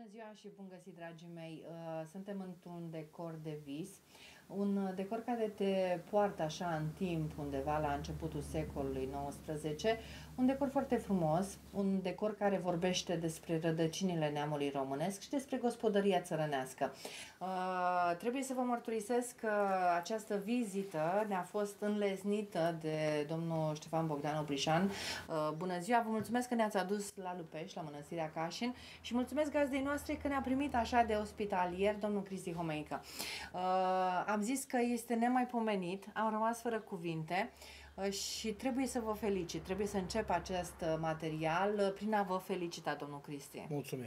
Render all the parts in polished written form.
Bună ziua și bun găsit, dragii mei! Suntem într-un decor de vis, un decor care te poartă așa în timp, undeva la începutul secolului XIX, un decor foarte frumos, un decor care vorbește despre rădăcinile neamului românesc și despre gospodăria țărănească. Trebuie să vă mărturisesc că această vizită ne-a fost înlesnită de domnul Ștefan Bogdan Oprișan. Bună ziua! Vă mulțumesc că ne-ați adus la Lupești, la Mănăstirea Cașin, și mulțumesc gazdei noastre că ne-a primit așa de ospitalier domnul Cristi Homeică. Am zis că este nemaipomenit, am rămas fără cuvinte și trebuie să vă felicit. Trebuie să încep acest material prin a vă felicita, domnul Cristi. Mulțumim.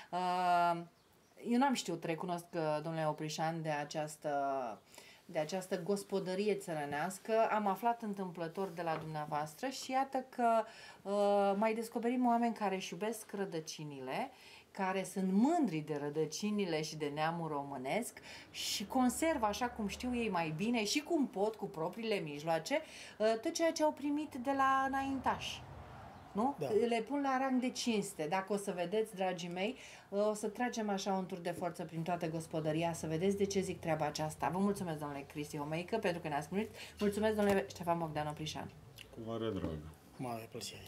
Eu n-am știut, recunosc, domnule Oprișan, de această gospodărie țărănească. Am aflat întâmplător de la dumneavoastră și iată că mai descoperim oameni care își iubesc rădăcinile, care sunt mândri de rădăcinile și de neamul românesc și conservă, așa cum știu ei mai bine și cum pot, cu propriile mijloace, tot ceea ce au primit de la înaintași. Nu? Da. Le pun la rang de cinste. Dacă o să vedeți, dragii mei, o să tragem așa un tur de forță prin toată gospodăria, să vedeți de ce zic treaba aceasta. Vă mulțumesc, domnule Cristi Homeică, pentru că ne-ați primit. Mulțumesc, domnule Ștefan Bogdan Oprișan. Cu mare drag. Mare plăcere.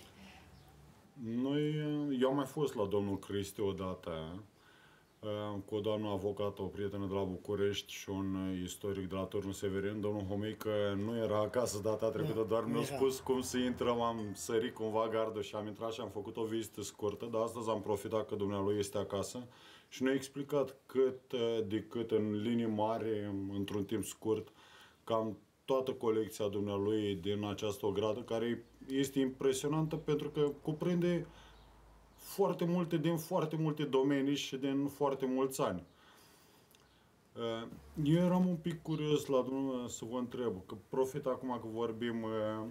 Eu am mai fost la domnul Cristi odată, cu o doamnă avocată, o prietenă de la București și un istoric de la Turnul Severin. Domnul Homeică nu era acasă data trecută, doar mi-a spus cum să intrăm, am sărit cumva gardul și am intrat și am făcut o vizită scurtă, dar astăzi am profitat că dumnealui este acasă și ne-a explicat cât de cât în linii mari, într-un timp scurt, cam toată colecția dumnealui din această ogradă, care este impresionantă pentru că cuprinde foarte multe din foarte multe domenii și din foarte mulți ani. Eu eram un pic curios la dumneavoastră să vă întreb, că profit acum că vorbim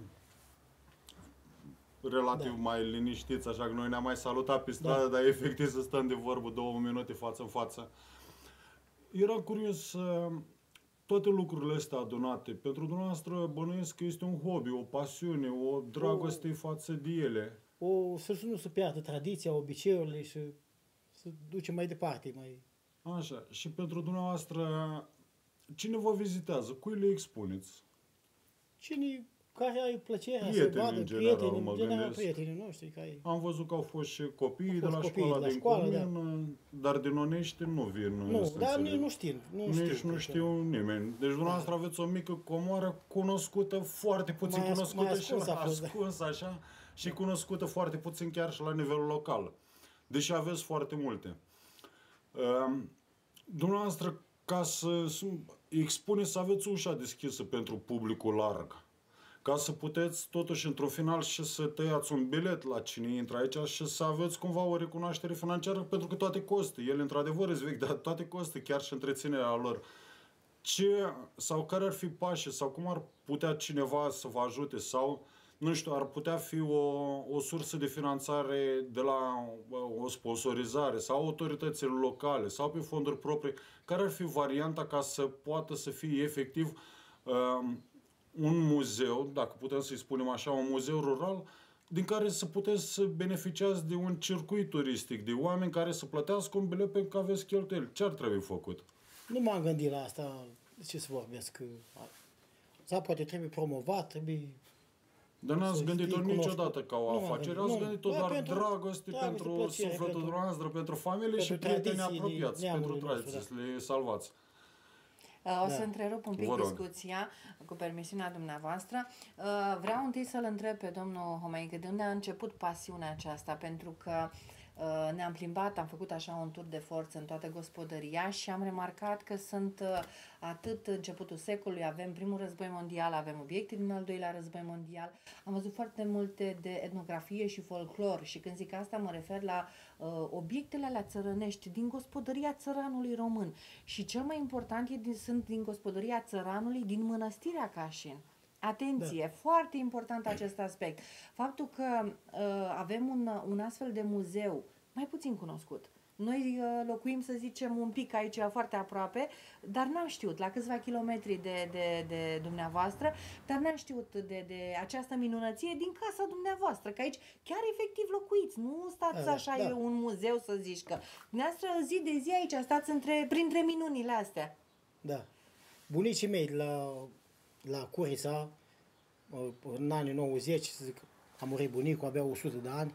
relativ mai liniștiți, așa că noi ne-am mai salutat pe stradă, dar efectiv să stăm de vorbă 2 minute față în față. Era curios toate lucrurile astea adunate. Pentru dumneavoastră bănuiesc că este un hobby, o pasiune, o dragoste față de ele. Să nu se piardă tradiția, obiceiurile și să ducem mai departe. Așa. Și pentru dumneavoastră, cine vă vizitează? Cui le expuneți? Cine care are plăcerea prieteni, să vadă, în general, prietenii noștri. Care... Am văzut că au fost și copiii de la școala din comun, dar din Onești nu vin. Nu, dar nu știm. Nu știu nimeni. Deci dumneavoastră aveți o mică comoară cunoscută, foarte puțin cunoscută și ascunsă așa, și cunoscută foarte puțin chiar și la nivel local. Deși aveți foarte multe. Dumneavoastră, ca să expuneți, să aveți ușa deschisă pentru publicul larg. Ca să puteți totuși într-un final și să tăiați un bilet la cine intră aici și să aveți cumva o recunoaștere financiară, pentru că toate costă. Ele într-adevăr îți vechi, dar toate costă, chiar și întreținerea lor. Sau care ar fi pașii, sau cum ar putea cineva să vă ajute, sau, nu știu, ar putea fi o sursă de finanțare de la o sponsorizare, sau autoritățile locale, sau pe fonduri proprii. Care ar fi varianta ca să poată să fie efectiv un muzeu, dacă putem să-i spunem așa, un muzeu rural, din care să puteți să beneficiați de un circuit turistic, de oameni care să plătească un bilet pentru că aveți cheltuieli. Ce ar trebui făcut? Nu m-am gândit la asta, ce să vorbesc. Sau poate trebuie promovat, trebuie... Dar n-ați gândit-o niciodată ca o afacere, ați gândit-o doar dragoste pentru sufletul dumneavoastră, pentru familie și prieteni apropiați, pentru tradiții, să le salvați. O să întrerup un pic discuția, cu permisiunea dumneavoastră. Vreau întâi să-l întreb pe domnul Homeică de unde a început pasiunea aceasta, pentru că ne-am plimbat, am făcut așa un tur de forță în toată gospodăria și am remarcat că sunt atât începutul secolului, avem primul război mondial, avem obiecte din al doilea război mondial, am văzut foarte multe de etnografie și folclor și când zic asta mă refer la obiectele alea țărănești din gospodăria țăranului român și cel mai important sunt din gospodăria țăranului din Mănăstirea Cașin. Atenție, foarte important acest aspect. Faptul că avem un astfel de muzeu mai puțin cunoscut. Noi locuim, să zicem, un pic aici, foarte aproape, dar n-am știut, la câțiva kilometri de dumneavoastră, dar n-am știut de această minunăție din casa dumneavoastră, că aici chiar efectiv locuiți, nu stați așa, e un muzeu să zici că. Dumneavoastră zi de zi aici stați printre minunile astea. Da. Bunicii mei la Curița, în anii 90, să zic, a murit bunicul, avea 100 de ani,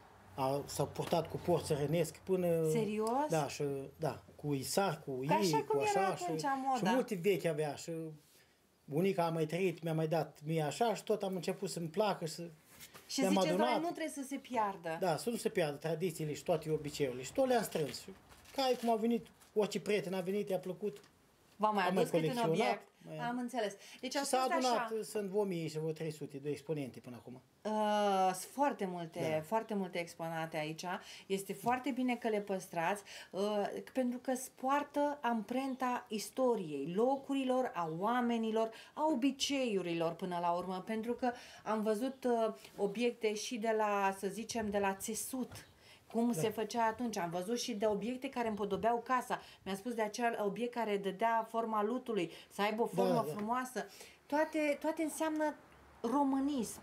s-a purtat cu porc țărănesc până... Serios? Da, și, da, cu isar, cu Ca așa ei, cum cu era așa, atunci și moda. multe vechi avea, și bunica a mai trăit, mi-a mai dat mie așa și tot am început să-mi placă și să... Și le-am ziceți, adunat. doamne, nu trebuie să se piardă. Da, să nu se piardă tradițiile și toate obiceiurile. Și tot le-am strâns. Și ca cum a venit, orice prieten a venit, i-a plăcut. V-am mai Am adus mai câte un colecționat, obiect. mai Am înțeles. Deci au Și s-a fost adunat, așa. sunt 1000 și vreo 300 de exponente până acum. Sunt foarte multe exponate aici. Este foarte bine că le păstrați, pentru că poartă amprenta istoriei, locurilor, a oamenilor, a obiceiurilor până la urmă, pentru că am văzut obiecte și de la, să zicem, de la țesut, cum se făcea atunci. Am văzut și de obiecte care împodobeau casa. Mi-a spus de acel obiect care dădea forma lutului, să aibă o formă frumoasă. Toate înseamnă românism.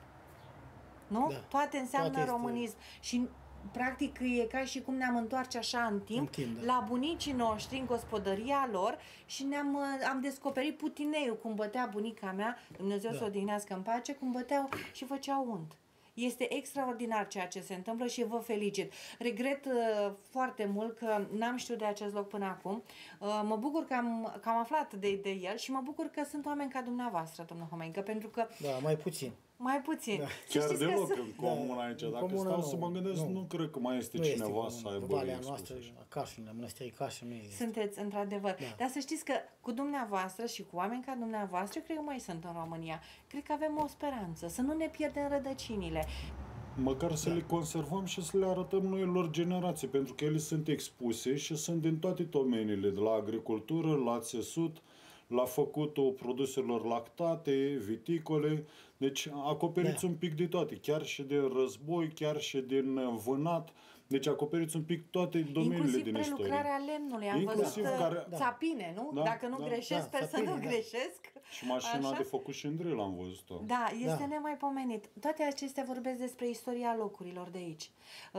Nu? Da. Toate înseamnă Toate românism. Și practic e ca și cum ne-am întoarce așa în timp, la bunicii noștri, în gospodăria lor, și am descoperit putineiul, cum bătea bunica mea, Dumnezeu să o odihnească în pace, cum băteau și făceau unt. Este extraordinar ceea ce se întâmplă și vă felicit. Regret foarte mult că n-am știut de acest loc până acum. Mă bucur că am aflat de el și mă bucur că sunt oameni ca dumneavoastră, domnul Homenică, pentru că... Da, mai puțin. Mai puțin. Da. Chiar deloc în comun aici. Dacă stau să mă gândesc, nu cred că mai este cineva să aibă Valea noastră, Cașin, la Mănăstirii Cașin, nu există. Sunteți, într-adevăr. Da. Dar să știți că cu dumneavoastră și cu oameni ca dumneavoastră, cred că mai sunt în România. Cred că avem o speranță, să nu ne pierdem rădăcinile. Măcar să le conservăm și să le arătăm noilor generații, pentru că ele sunt expuse și sunt din toate domeniile, de la agricultură, la țesut, la făcutul produselor lactate, viticole, deci acoperiți un pic de toate, chiar și de război, chiar și din vânat, deci acoperiți un pic toate domeniile din istorie. Inclusiv prelucrarea lemnului, am văzut țapine, nu? Da, Dacă nu greșesc, sper să nu greșesc. Și mașina de făcut șindril am văzut-o. Da, este nemaipomenit. Toate acestea vorbesc despre istoria locurilor de aici.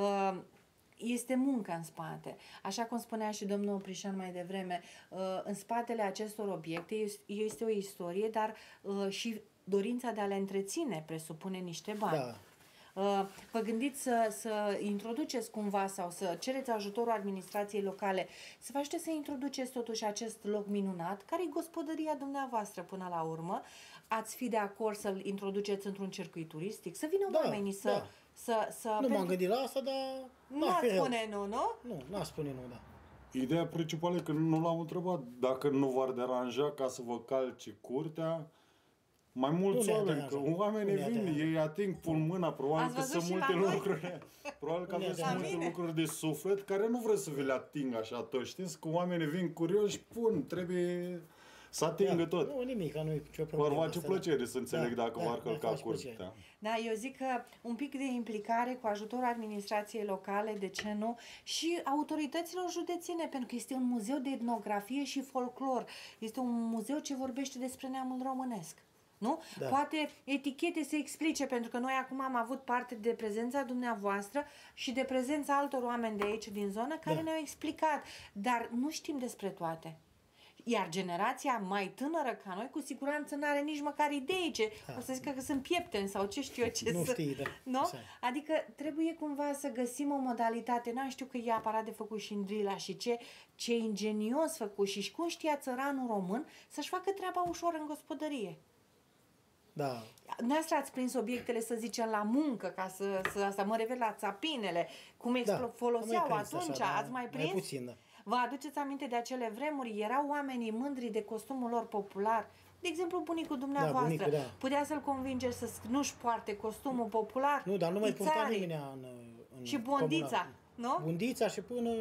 Este muncă în spate. Așa cum spunea și domnul Prișan mai devreme, în spatele acestor obiecte este o istorie, dar și dorința de a le întreține presupune niște bani. Da. Vă gândiți să introduceți cumva sau să cereți ajutorul administrației locale să vă ajute să introduceți totuși acest loc minunat, care e gospodăria dumneavoastră până la urmă. Ați fi de acord să-l introduceți într-un circuit turistic? Să vină oamenii să... Nu m-am gândit la asta, dar... Nu ați spune nu, nu? Nu, n-aș spune nu, da. Ideea principală e că nu l-am întrebat dacă nu v-ar deranja ca să vă calce curtea. Mai mulți oameni, că oamenii vin, ei ating, pun mâna, probabil că sunt multe lucruri. Probabil că aveți multe lucruri de suflet care nu vreți să vi le ating așa tot. Știți că oamenii vin curioși, trebuie să atingă tot. Nu, nimic, nu e nicio problemă. V-ar face plăcere să înțeleg dacă v-ar călca curtea. Da, eu zic că un pic de implicare cu ajutorul administrației locale, de ce nu, și autorităților județene, pentru că este un muzeu de etnografie și folclor. Este un muzeu ce vorbește despre neamul românesc. Nu? Da. Poate etichete să explice, pentru că noi acum am avut parte de prezența dumneavoastră și de prezența altor oameni de aici, din zonă, care ne-au explicat, dar nu știm despre toate. Iar generația mai tânără ca noi, cu siguranță nu are nici măcar idee ce, o să zică că sunt piepteni sau ce știu eu ce nu știi, da. Nu? Adică trebuie cumva să găsim o modalitate, n-am știu că e aparat de făcut și în drila și ce ingenios făcut și cum știa țăranul român să-și facă treaba ușor în gospodărie. Da. Dumneavoastră ați prins obiectele, să zicem, la muncă, ca să mă refer la țapinele, cum foloseau atunci, așa, ați mai prins? Mai puțin, da. Vă aduceți aminte de acele vremuri? Erau oamenii mândri de costumul lor popular. De exemplu, bunicul dumneavoastră. Da, bunicul, da. Putea să-l convinge să nu-și poarte costumul popular. Nu, dar nu mai purta nimeni în și bondița, nu? Bondița și până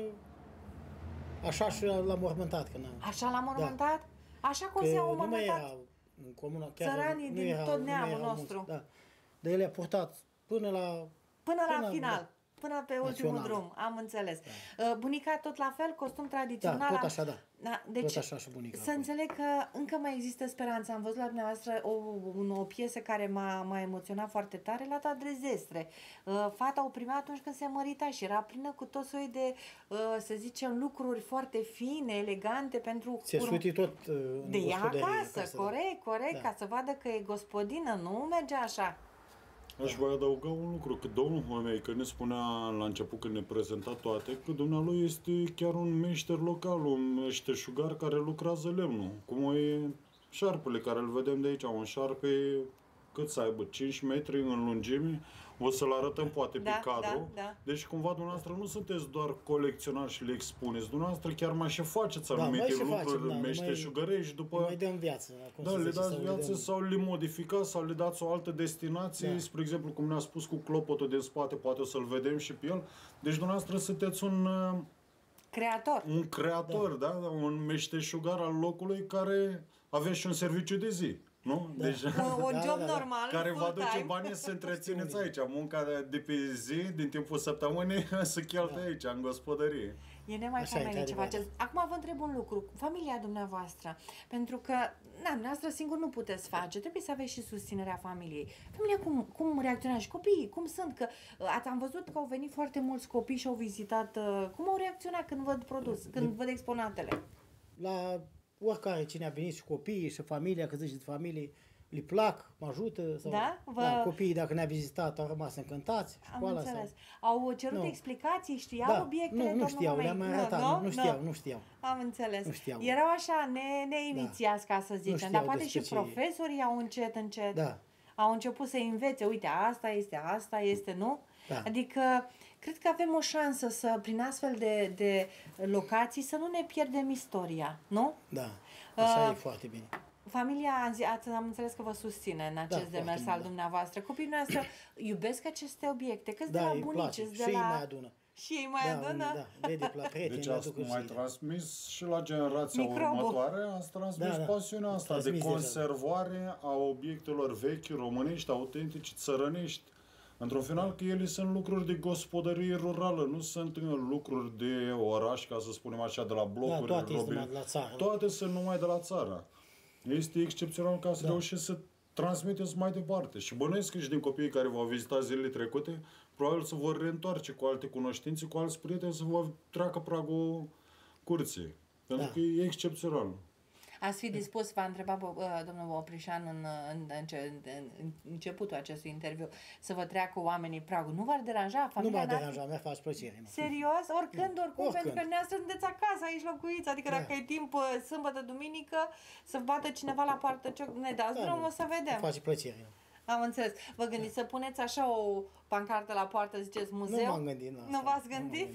așa și l-a mormântat. Așa l-a mormântat? Da. Așa cum se-au mormântat în comuna, țăranii din tot neamul nostru. Da. Dar el a purtat până la final. până pe ultimul Națională. drum, am înțeles. Bunica tot la fel, costum tradițional? Da, tot așa, da. Da, deci Tot așa și bunica. să înțeleg că încă mai există speranță. Am văzut la dumneavoastră o piesă care m-a emoționat foarte tare, la Tadrezestre. Fata o primea atunci când se mărita și era plină cu tot soiul de, să zicem, lucruri foarte fine, elegante pentru... Țesutii tot în de ea gospodărie, acasă, da. corect, Da. ca să vadă că e gospodină, nu merge așa. Aș mai adăuga un lucru, că domnul Homei, că ne spunea la început când ne prezenta toate, că dumnealui este chiar un meșter local, un meșteșugar care lucrează lemnul. Cum e șarpele care îl vedem de aici, un șarpe cât să aibă, 5 metri în lungime, o să-l arătăm poate pe cadru. Da. Deci cumva dumneavoastră nu sunteți doar colecționari și le expuneți, dumneavoastră chiar mai și faceți Da, anumite mai și lucruri facem, da, meșteșugărești după... Mai dăm viață. Cum Da, se le zice, dați sau viață dăm- sau le modificați sau le dați o altă destinație, Da. spre exemplu, cum ne-a spus cu clopotul din spate, poate o să-l vedem și pe el. Deci dumneavoastră sunteți Creator. un creator, da? Un meșteșugar al locului care aveți și un serviciu de zi, nu? Da. Deci, Un Da, job da, da. normal, care vă aduce full-time. bani să întrețineți aici. Munca de pe zi, din timpul săptămânii, să cheltuie aici, în gospodărie. E nemaipomenit ce într-adevăr. faceți. Acum vă întreb un lucru. Familia dumneavoastră, pentru că, dumneavoastră singur nu puteți face, trebuie să aveți și susținerea familiei. Familia cum reacționează și copiii? Cum sunt? Că am văzut că au venit foarte mulți copii și au vizitat. Cum au reacționat când văd produs, când văd exponatele? La oricare, cine a venit și copiii și familia, că zici de familie, le plac, mă ajută. Sau, Da? copiii, dacă ne-a vizitat, au rămas încântați. Am Școala înțeles. Sau... Au cerut Nu. explicații, știau Da, obiectele? nu domnul știau, Homei? le-am arătat, nu știau. Am înțeles. Nu știau. Erau așa neinițiați, ca să zicem, știau dar poate și despre ce e. profesorii au încet. Da. Au început să învețe, uite, asta este, nu? Da. Adică, cred că avem o șansă să, prin astfel de locații, să nu ne pierdem istoria, nu? Da, așa e foarte bine. Familia, am înțeles că vă susține în acest foarte demers mult, al da. dumneavoastră. Copiii noastre iubesc aceste obiecte, că-s de Da, la îi bunici, place. de Și ei la... mai adună. Și ei mai adună? Da, vede la prieteni, Deci le ați aduc mai și... transmis și la generația Microbul. următoare, ați transmis Da. pasiunea asta de Transmis deja. conservare a obiectelor vechi, românești, autentici, țărănești. Într-un final că ele sunt lucruri de gospodărie rurală, nu sunt lucruri de oraș, ca să spunem așa, de la blocuri, toate este robine. numai de la țară. Toate sunt numai de la țară. Este excepțional ca să reușiți să transmiteți mai departe. Și bănuiesc că și din copiii care v-au vizitat zilele trecute, probabil să vor reîntoarce cu alte cunoștințe, cu alți prieteni, să vă treacă pragul curții. Pentru Da. că e excepțional. Ați fi dispus, v-a întrebat domnul Oprișan în începutul acestui interviu, să vă treacă oamenii pragul. Nu v-ar deranja? Nu Familia m-a n-ar fi- deranjat, mi-a face plăcere. Nu. Serios? Oricând, oricum, Oricând. pentru că dumneavoastră sunteți acasă, aici locuiți. Adică Da. dacă e timp sâmbătă, duminică, să bată cineva la poartă, ne dați drumul, o să vedem. Îmi face plăcere. Am înțeles. Vă gândiți să puneți așa o pancartă la poartă, ziceți muzeu? Nu m-am gândit. Nu v-ați gândit?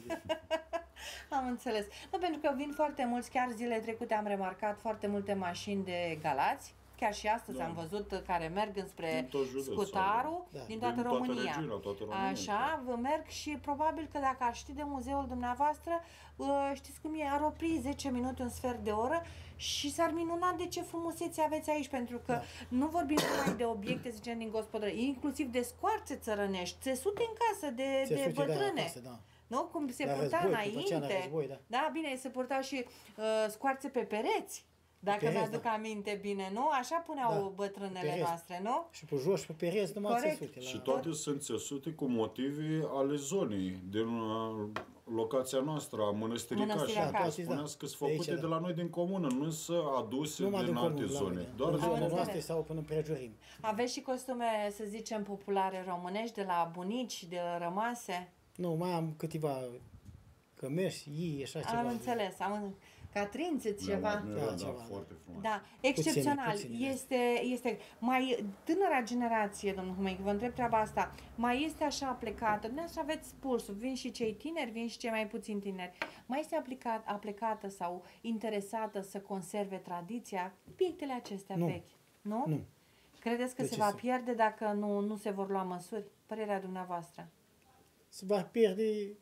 Am înțeles. Nu, pentru că vin foarte mulți, chiar zilele trecute am remarcat foarte multe mașini de Galați, chiar și astăzi am văzut care merg înspre Din tot județul, Scutarul, da. din toată Din toată România. regiunea, toată România. Așa, vă merg și probabil că dacă ar ști de muzeul dumneavoastră, știți cum e, ar opri 10 minute, un sfert de oră și s-ar minuna de ce frumusețe aveți aici, pentru că nu vorbim numai de obiecte, zicem, din gospodărie, inclusiv de scoarțe țărănești, țesute în casă de Țesute de bătrâne. acasă, da. Nu? Cum se La purta război, după ce înainte. la război, da. Da, bine, se purtau și scoarțe pe pereți. Dacă pereți, mi-aduc da. aminte bine, nu? Așa puneau Da, bătrânele pereți. noastre, nu? Și pe jos și pe pereți numai Corect. țesute. Și toate sunt țesute cu motive ale zonei, din locația noastră, a Mănăstirii Mănăstirea Caș. Caș. Spuneați că sunt De aici, făcute de da. la noi din comună, nu sunt aduse Numai din din alte comun, zone. Doar în din zona înțeles. noastră sau până împrejurim. Aveți și costume, să zicem, populare românești, de la bunici, de rămase? Nu, mai am câteva cămeși, ei, așa ceva. Am înțeles, catrințe, ceva. Da, ceva. foarte frumos. Da, excepțional. Puține. Este mai tânăra generație, domnul Humei, vă întreb treaba asta, mai este așa aplecată, dumneavoastră aveți pulsul, vin și cei tineri, vin și cei mai puțin tineri, mai este aplecată sau interesată să conserve tradiția, obiectele acestea Nu. vechi, nu? Nu. Credeți că De se ce va să? pierde dacă nu se vor lua măsuri? Părerea dumneavoastră. Se va pierde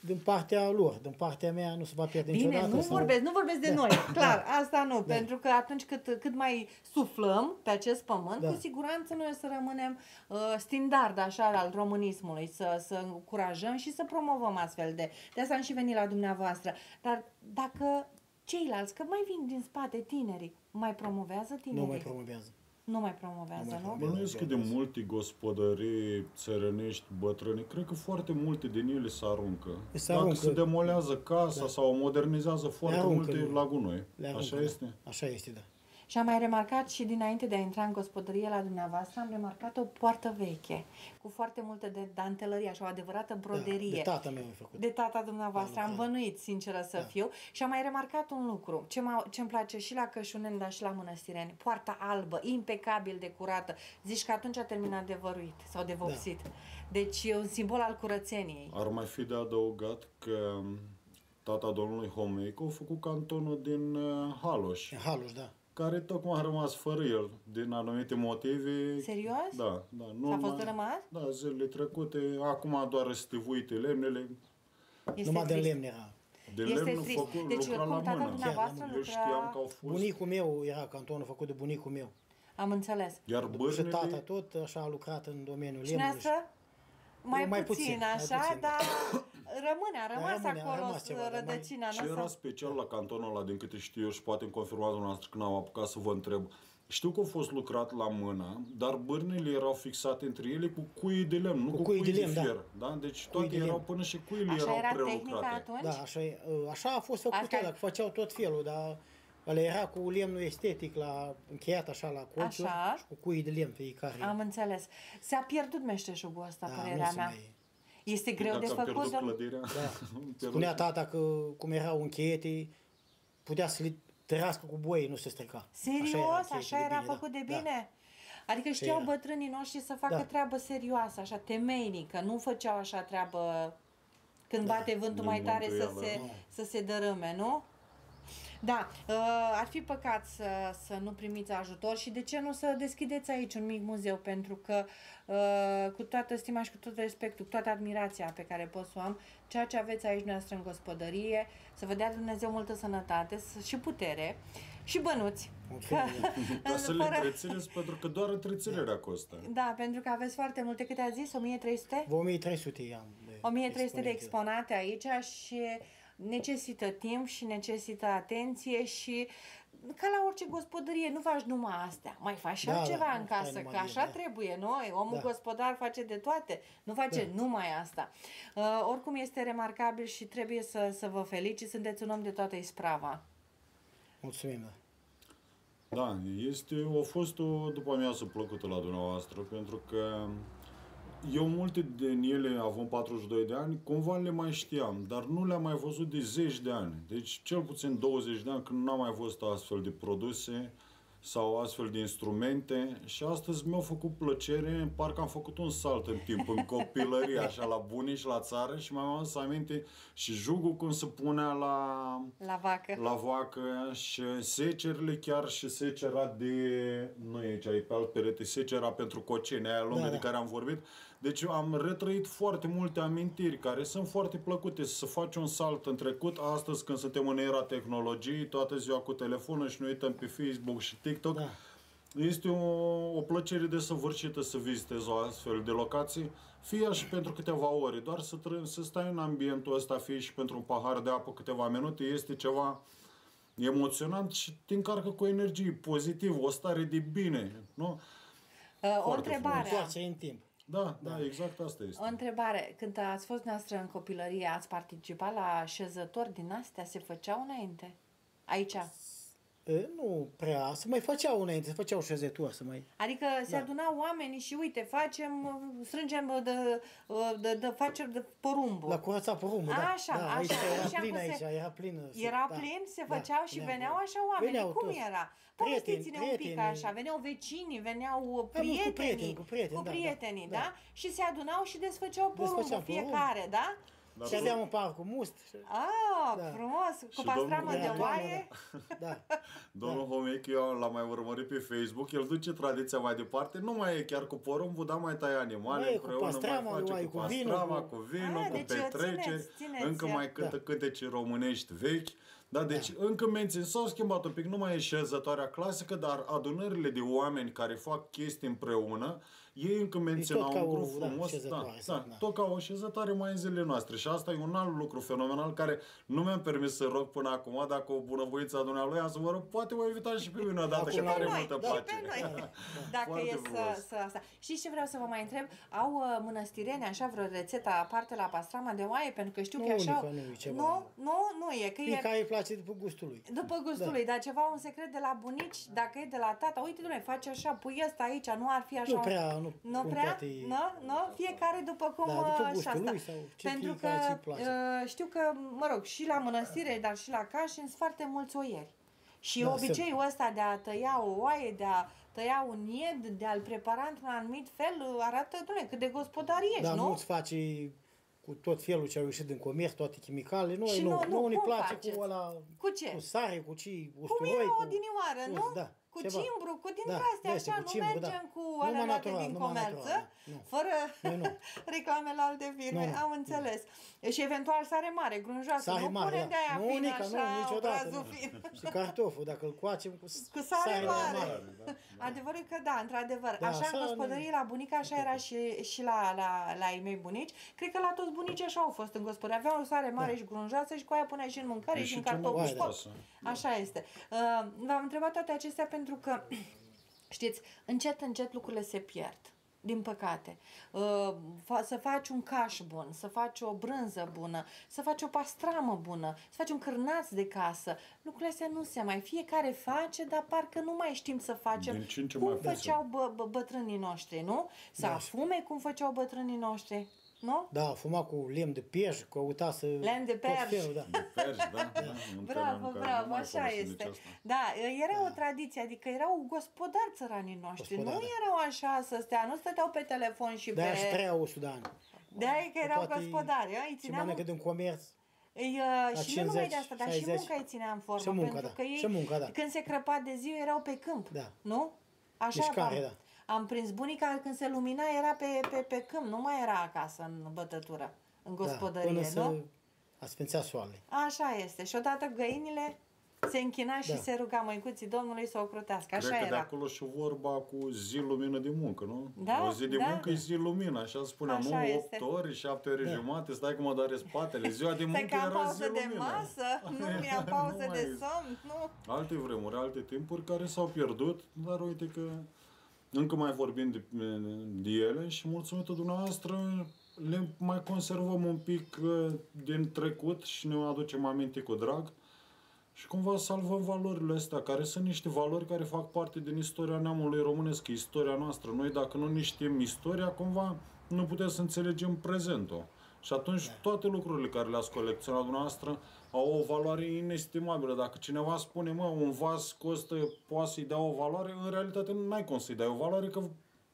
din partea lor, din partea mea nu se va pierde niciodată. Bine, nu vorbesc de noi, clar, asta nu, pentru că atunci cât mai suflăm pe acest pământ, cu siguranță noi o să rămânem standard așa al românismului, să încurajăm și să promovăm astfel de asta am și venit la dumneavoastră. Dar dacă ceilalți, că mai vin din spate tinerii, mai promovează tinerii? Nu mai promovează. Nu mai promovează, nu? Bănuiesc că de multe gospodării țărănești, bătrâni, cred că foarte multe din ele se aruncă. Dacă se demolează casa sau o modernizează foarte multe la gunoi. Așa este? Așa este, da. Și am mai remarcat și dinainte de a intra în gospodărie la dumneavoastră, am remarcat o poartă veche, cu foarte multe de dantelărie, așa o adevărată broderie. De tata meu a făcut. De tata dumneavoastră, am bănuit, sinceră să fiu. Și am mai remarcat un lucru, ce-mi place și la Cășuneni, dar și la Mănăstireni. Poarta albă, impecabil de curată. Zici că atunci a terminat de văruit sau de vopsit. Deci e un simbol al curățeniei. Ar mai fi de adăugat că tata domnului Homeico a făcut cantonul din Haloș. Haloș, da. Care tocmai a rămas fără el, din anumite motive. Serios? Da. S-a fost rămas? Da, zilele trecute, acum doar stivuite lemnele. Numai de lemn era. De lemn făcut, deci, lucra la mână. Eu știam că au fost. Bunicul meu era cantonul făcut de bunicul meu. Am înțeles. Iar bârnele... Și tata tot așa a lucrat în domeniul lemnului. Și mai puțin, așa, dar a rămas acolo rădăcina. Ce era special la cantonul ăla, din câte știu eu, și poate îmi confirma dumneavoastră când am apucat să vă întreb. Știu că a fost lucrat la mână, dar bârnele erau fixate între ele cu cuii de lemn, nu cu cuii de fier. Da? Deci toate erau, până și cuile erau prelucrate. Da, așa a fost făcut, dacă făceau tot felul, dar ăla era cu lemnul estetic încheiat așa la colțuri și cu cuii de lemn fiecare. Am înțeles. S-a pierdut meșteșugul ăsta, părerea mea. Este greu de făcut. Spunea tata că cum erau încheiete, putea să le tărească cu boi, nu se strica. Serios? Așa era făcut de bine? Adică știau bătrânii noștri să facă treabă serioasă, așa temeinică, nu făceau așa treabă când bate vântul mai tare să se dărâme, nu? Da, ar fi păcat să nu primiți ajutor și de ce nu să deschideți aici un mic muzeu, pentru că cu toată stima și cu tot respectul, cu toată admirația pe care pot să o am, ceea ce aveți aici noastră în gospodărie, să vă dea Dumnezeu multă sănătate și putere și bănuți. Ca să le întrețineți, pentru că doar întreținerea costă. Da, pentru că aveți foarte multe, câte ați zis? 1300? 1300 am. 1300 de exponate aici și necesită timp și necesită atenție și ca la orice gospodărie, nu faci numai astea, mai faci și altceva în casă, că așa trebuie, nu? Omul gospodar face de toate, nu face numai asta. Oricum este remarcabil și trebuie să vă felicit, sunteți un om de toată isprava. Mulțumim. Da, a fost o după-amiază plăcută la dumneavoastră, pentru că eu multe din ele, având 42 de ani, cumva le mai știam, dar nu le-am mai văzut de 10 de ani. Deci cel puțin 20 de ani când n-am mai văzut astfel de produse sau astfel de instrumente și astăzi mi-a făcut plăcere, parcă am făcut un salt în timp, în copilărie, așa, la bunici, la țară și mi-am adus aminte și jugul cum se punea la vacă și secerile, chiar și secera nu e aici, e pe alt perete, secera pentru cocene, aia lungă de care am vorbit. Deci am retrăit foarte multe amintiri care sunt foarte plăcute. Să faci un salt în trecut, astăzi când suntem în era tehnologiei, toată ziua cu telefonul și ne uităm pe Facebook și TikTok, este o plăcere desăvârșită să vizitezi o astfel de locații, fie și pentru câteva ore, doar să stai în ambientul ăsta, fie și pentru un pahar de apă câteva minute, este ceva emoționant și te încarcă cu energie pozitivă, o stare de bine, nu? O întrebare. În timp. Da, exact asta este. O întrebare. Când ați fost noastră în copilărie, ați participat la șezători din astea? Se făceau înainte? Aici? Nu prea. Se mai făceau înainte, se făceau șezători. Adică se adunau oamenii și uite, strângem facem de porumbul. La curăța porumbul, da. Așa. Era plin aici, era plin. Era plin, se făceau și veneau așa oamenii. Cum era? Povestiți-ne un pic așa. Veneau vecinii, veneau prietenii. Cu prietenii, da? Și se adunau și desfăceau porumbul fiecare, da? Dar Și aveam un par cu must. Ah, Da. frumos, cu Și pastramă domnul- de oaie. Da. Domnul Homechi, eu l-am mai urmărit pe Facebook, el duce tradiția mai departe, nu mai e chiar cu porumbul, dar mai taie animale Mai e cu împreună, pastrama, mai face mai cu cu vinul, pastrama, cu- cu vinul, Ah, cu deci petreceri, țineți, încă mai cântă da. cântece românești vechi. Da, deci încă mențin, s-au schimbat un pic, nu mai e șezătoarea clasică, dar adunările de oameni care fac chestii împreună, ei încă mențin tot au ca un o, grup da, frumos, șezătoare, da, da. tot ca o șezătoare mai în zilele noastre. Și asta e un alt lucru fenomenal care nu mi-am permis să rog până acum, dacă o bunăvoință a dumnealui, am să vă rog, poate mă invitați și pe mine odată, Acum că la tare noi, multă da, place. pe noi. Dacă Foarte e frumos. să asta. Știți ce vreau să vă mai întreb? Au mănăstireni așa vreo rețetă aparte la pastrama de oaie? Pentru că știu că Nu, așa... Nica, nu e ceva. Nu e, că e Fiecare îi place după gustul lui. după gustul lui, dar ceva un secret de la bunici, dacă e de la tata, uite, dom'le, face așa, pui ăsta aici, nu ar fi așa... Nu prea, Nu cum prea? toate- Nu? Fiecare după cum Da, după și gustul asta. lui sau ce Pentru că fiecare ți-i place. știu că, mă rog, și la mănăstire, dar și la cași sunt foarte mulți oieri. Și Da, obiceiul ăsta de a tăia o oaie, de a tăia un ied, de a-l prepara într-un anumit fel, arată, dom'le, cât de gospodar ești, Dar nu? nu-ți face cu tot felul ce au ieșit din comerț, toate chimicale. Noi Și nu, nu, nu ne cum place faceți? cu ăla, Cu ce? cu sare, cu ce, Cum usturoi. era cu odinioară, cu- nu? Da, Cu ceva. cimbru, cu din Da, astea de astea, așa, cu nu cimbru, mergem da. cu Numai alea natural, din numai comerță, natural, da. Nu. fără Noi nu. reclamele alte firme, Nu, nu. am înțeles. Și eventual sare mare, grunjoasă, Sare nu mare, punem da. de aia Nu, fin, Nica, nu, așa, niciodată. obrazul Nu. fin. Și cartoful, dacă îl coacem Cu sare la mare. Adevărul e că da, într-adevăr. Da, așa în așa gospodărie la bunica, așa era și la ei mei bunici. Cred că la toți bunicii așa au fost în gospodărie. Aveau o sare mare și grunjoasă și cu aia punea și în mâncare E și și în cea mai cartofi. gustoasă. Așa este. V-am întrebat toate acestea pentru că, știți, încet lucrurile se pierd. Din păcate. Să faci un caș bun, să faci o brânză bună, să faci o pastramă bună, să faci un cârnaț de casă. Lucrurile astea nu se mai... Fiecare face, dar parcă nu mai știm să facem Din ce în ce cum mai puțin. făceau bătrânii noștri, nu? Să Da. afume cum făceau bătrânii noștri, nu? Da, fuma cu lemn de pej, căuta să... Lemn de tot perj. felul, da. Perci, da? Un termen Bravo, care nu bravo, mai așa folosim este. nici asta. Da, era o tradiție, adică erau gospodari țăranii noștri, Gospodari, nu da. erau așa să stea, nu stăteau pe telefon și De-aia și pe... trăiau 100 de ani. De-aia că erau Toate gospodari, îi Ce țineam... mănâncă din comerț. Și nu numai de asta, dar și 50, munca îi ținea în formă, și munca, pentru da. că ei, Și munca, da. când se crăpa de zi, erau pe câmp, Da. nu? Așa Mișcare, da. am prins bunica, când se lumina, era pe câmp, nu mai era acasă în bătătură, în gospodărie, până nu? să asfințea soarele. Așa este. Și odată găinile se închina și Da. se ruga măicuții Domnului să o crotească. Așa Cred că de era. acolo și vorba cu zi lumină de muncă, nu? Da, O zi de da. muncă e zi lumină, așa spunea. Așa Nu este. 8 ori, 7 ori jumate, stai că mă doare spatele. Ziua de Să muncă că am era zi pauză de lumină. masă, nu mi-am pauză Nu de mai- somn, nu. Alte vremuri, alte timpuri care s-au pierdut, dar uite că încă mai vorbim de ele și mulțumită dumneavoastră le mai conservăm un pic din trecut și ne aducem aminte cu drag și cumva salvăm valorile astea, care sunt niște valori care fac parte din istoria neamului românesc, istoria noastră. Noi dacă nu ne știm istoria, cumva nu putem să înțelegem prezentul. Și atunci toate lucrurile care le-ați colecționat dumneavoastră au o valoare inestimabilă. Dacă cineva spune, mă, un vas costă, poate să-i dea o valoare, în realitate nu ai cum să-i dai o valoare, că,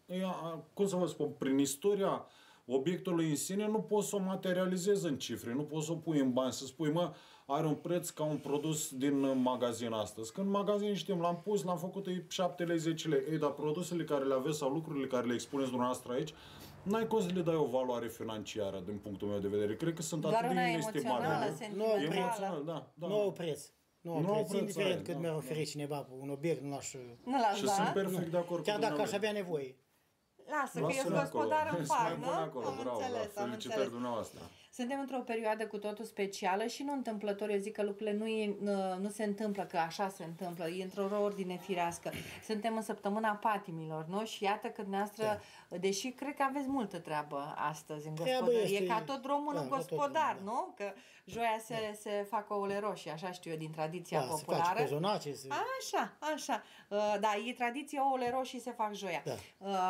cum să vă spun, prin istoria obiectului în sine nu poți să o materializezi în cifre, nu poți să o pui în bani, să spui, mă, are un preț ca un produs din magazin astăzi. Când în magazin știm, l-am pus, l-am făcut, e 7 lei, 10 lei. Ei, dar produsele care le aveți sau lucrurile care le expuneți dumneavoastră aici, n-ai cum să le dai o valoare financiară, din punctul meu de vedere. Cred că sunt Doar atât de una inestimabile. emoțională, Nu, sentimentală. Emoțional, da. Nu au preț. Nu au Nu au preț. preț, Indiferent aia, cât da, mi-ar da. oferi cineva un obiect, nu l-aș... Nu las, Și da? sunt perfect de acord Chiar cu dacă aș dumneavoastră. avea nevoie. Lasă, că eu sunt Lasă-le acolo. gospodar în Să mai fac, nu? pun acolo, Am bravo, înțeles, da, am felicitări înțeles. dumneavoastră. Suntem într-o perioadă cu totul specială și nu întâmplător. Eu zic că lucrurile nu se întâmplă, că așa se întâmplă. E într-o ordine firească. Suntem în săptămâna patimilor, nu? Și iată că dumneavoastră, deși cred că aveți multă treabă astăzi în Treabă gospodărie, este- ca tot românul da, ca tot gospodar, românul, nu? Că joia se fac ouăle roșii, așa știu eu, din tradiția Da, se face populară. cozonace, se... Așa. Da, e tradiție, ouăle roșii se fac joia. Da.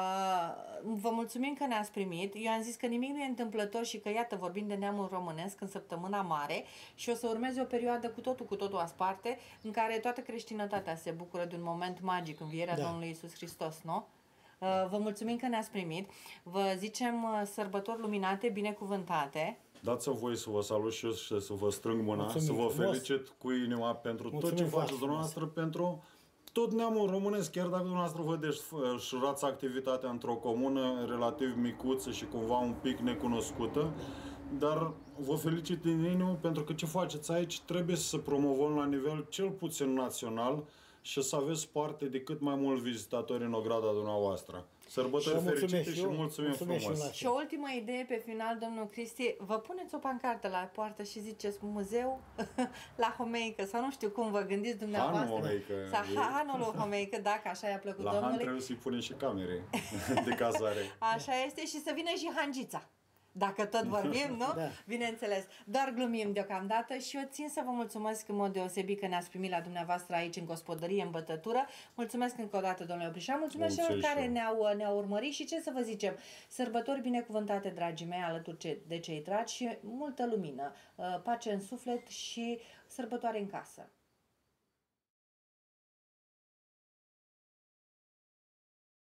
Vă mulțumim că ne-ați primit. Eu am zis că nimic nu e întâmplător și că, iată, vorbim de neamul românesc în săptămâna mare și o să urmeze o perioadă cu totul asparte, în care toată creștinătatea se bucură de un moment magic, învierea Domnului Iisus Hristos, nu? Vă mulțumim că ne-ați primit. Vă zicem sărbători luminate, binecuvântate. Dați-mi voie să vă salut și eu și să vă strâng mâna, Mulțumim să vă frumos. felicit cu inima pentru tot ce Mulțumim foarte faceți dumneavoastră, pentru tot neamul românesc, chiar dacă dumneavoastră vă desfășurați activitatea într-o comună relativ micuță și cumva un pic necunoscută, dar vă felicit din inimă pentru că ce faceți aici trebuie să se promovăm la nivel cel puțin național și să aveți parte de cât mai mulți vizitatori în ograda dumneavoastră. Sărbători fericite și mulțumim frumos! Și o ultimă idee pe final, domnul Cristi, vă puneți o pancartă la poartă și ziceți muzeu la Homeică, sau nu știu cum vă gândiți dumneavoastră. Hanul Homeică. Sau Hanul Homeică, dacă așa i-a plăcut La domnului. Han trebuie să-i punem și camere de cazare. Așa este, și să vină și Hangița. Dacă tot vorbim, nu? Da. Bineînțeles. Doar glumim deocamdată și eu țin să vă mulțumesc în mod deosebit că ne-ați primit la dumneavoastră aici în gospodărie, în bătătură. Mulțumesc încă o dată, domnule Oprișan. Mulțumesc celor care ne-au urmărit și ce să vă zicem. Sărbători binecuvântate, dragii mei, alături de cei dragi și multă lumină, pace în suflet și sărbătoare în casă.